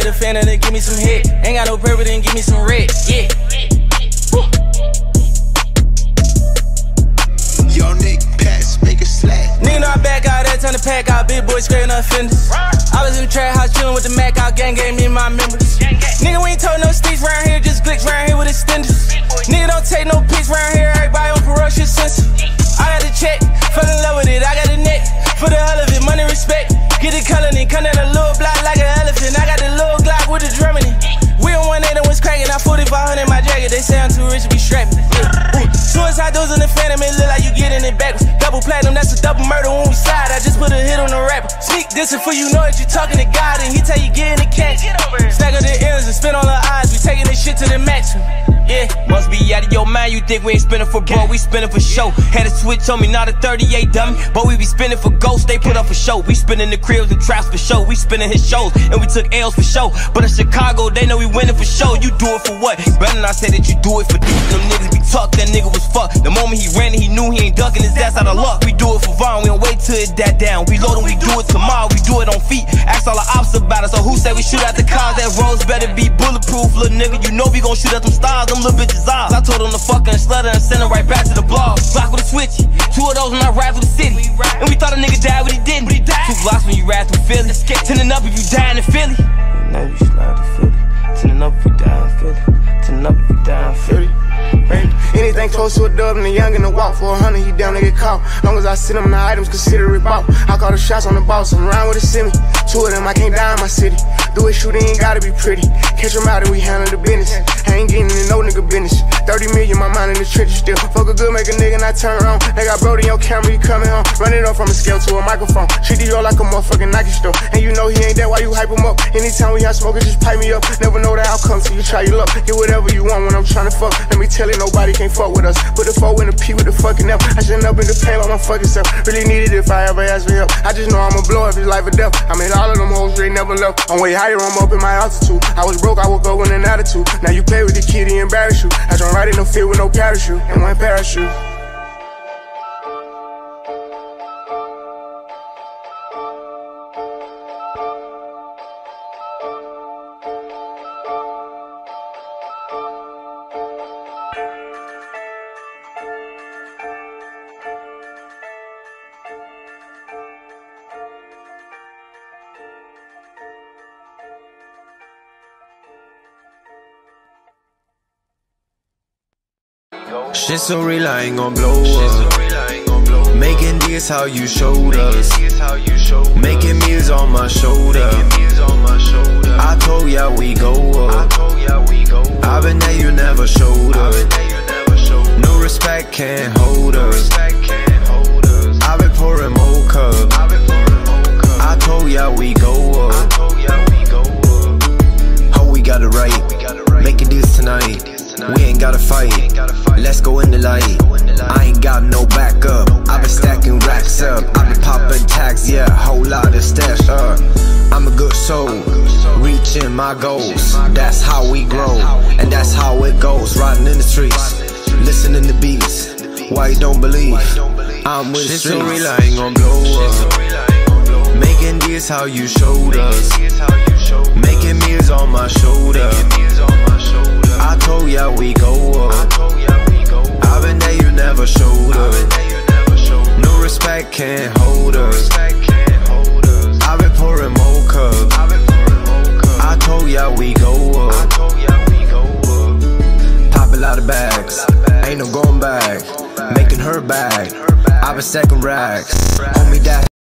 a fan to give me some hit. Ain't got no purple, then give me some red. Yeah. Woo. Yo, Nick, pass, make a slack. Nigga know I back out, that time to pack out. Big boy scraping up fenders. I was in the trap house chillin' with the Mac out. Gang gave me and my members. Nigga, we ain't told no sticks round here, just glicks round here with extenders. Nigga don't take no pics round here, everybody on ferocious sense. I got the check, fell in love with it, I got the neck. For the hell of it, money respect. Get the color, then come down a little block like an elephant. I got the little Glock with the drum in it. We on 180 was cracking, I 4500 in my jacket. They say I'm too rich to be strapping. Suicide doors in the phantom, it look like you getting it backwards. Double platinum, that's a double murder when we slide. I just put a hit on the rapper. Sneak dissing for you know that you talking to God, and he tell you get in the cash. Stack up the ends and spin on the eyes, we taking this shit to the maximum. Yeah. Must be out of your mind, you think we ain't spinning for bro, we spinning for show. Had a switch on me, not a 38 dummy, but we be spinning for ghosts, they put up for show. We spinning the cribs and traps for show, we spinning his shows, and we took L's for show. But in Chicago, they know we winning for show. You do it for what? Better not say that you do it for them niggas be talk, that nigga was fucked. The moment he ran it, he knew he ain't ducking his ass out of luck. We do it for Vaughn, we don't wait till it that down. We load and we do it tomorrow, we do it on feet. Ask all the ops about it, so who said we shoot at the cars? That roads better be bulletproof, little nigga. You know we gon' shoot at them stars, them little bitches eyes. I told him to fuck and slutter and send her right back to the blog. Block with a switch, 2 of those when I ride through the city. And we thought a nigga died, but he didn't. 2 blocks when you ride through Philly. Tinning up if you dying in Philly. Now you slide to Philly. Tinning up if you dying in Philly. Tinning up if you dying in Philly. Anything close to a dub and the young in the walk for 100, he down to get caught. Long as I send him the items, consider it bought. I call the shots on the boss, I'm around with a semi. 2 of them, I can't die in my city. Do it, shoot, it ain't gotta be pretty. Catch him out and we handle the business. I ain't getting into no nigga business. 30 million, my mind in the trenches still. Fuck a good, make a nigga not turn around. They got Brody on camera, you coming home. Run it up from a scale to a microphone. Treat the yo like a motherfucking Nike store. And you know he ain't that, why you hype him up? Anytime we have smoking, just pipe me up. Never know the outcome till you try your luck. Get whatever you want when I'm trying to fuck. Let me tell you, nobody can fuck with us. Put the 4 in the P with the fucking F. I shouldn't up in the pain by my fucking self. Really need it if I ever ask for help. I just know I'ma blow up his life or death. I made all of them hoes, they never left. I'm way higher, I'm up in my altitude. I was broke, I woke up with an attitude. Now you play with the kid, he embarrass you. I jump right in the field with no parachute and 1 parachute. Shit so real, I ain't gon' blow up. Making this how you showed us. Making meals on my shoulder. I told ya we go up. I've been there, you never showed up. No respect can't hold us. I've been pouring mocha. I told ya we go up. Hope we got it right. Making this tonight. We ain't gotta fight, let's go in the light. I ain't got no backup, I've been stacking racks up. I've been popping tags, yeah, whole lot of stash up. I'm a good soul, reaching my goals. That's how we grow, and that's how it goes. Riding in the streets, listening to beats. Why you don't believe? I'm with the streets. Shit so real, I ain't gon' blow up. Making this how you showed us. Making meals on my shoulder. I told ya we go up. I've been there, you never showed up. No respect can't hold us. I've been pouring mocha. I told ya we go up. Pop a lot of bags, ain't no going back. Making her back, I've been stacking racks. Homie, that